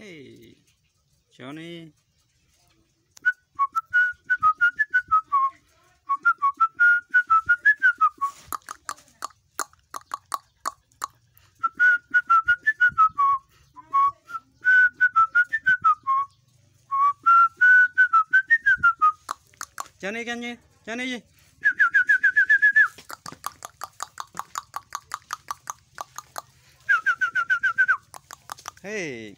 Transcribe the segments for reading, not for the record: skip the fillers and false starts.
Hey, Johnny. Johnny can you? Johnny. Hey.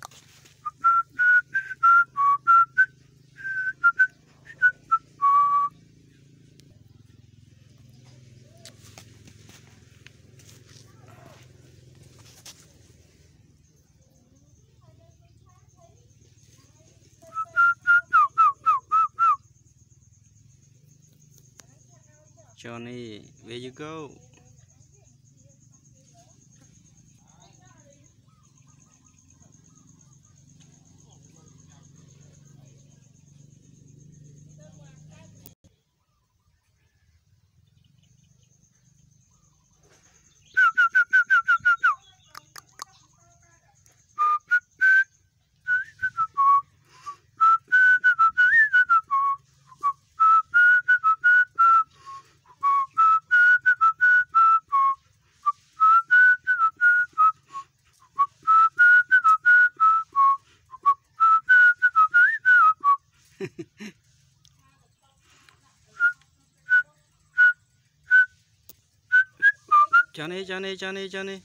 Johnny, where you go? Johnny, Johnny, Johnny, Johnny.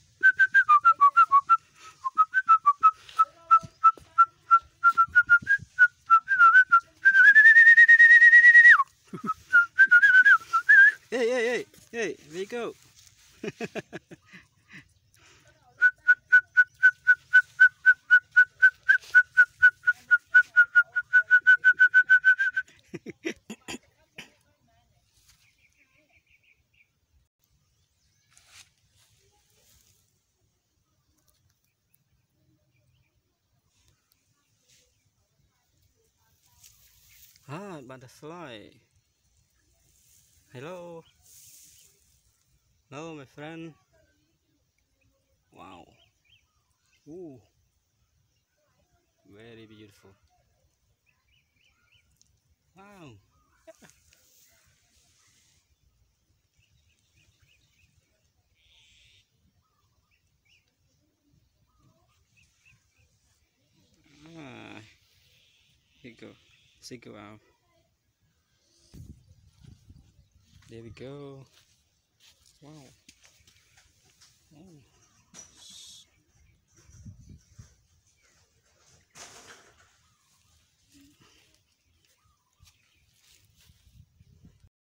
Hey, hey, hey, hey, where you go? Ah, butterfly. Hello. Hello, my friend. Wow. Ooh. Very beautiful. Wow. Ah, here you go. Go out. There we go. Wow. Oh.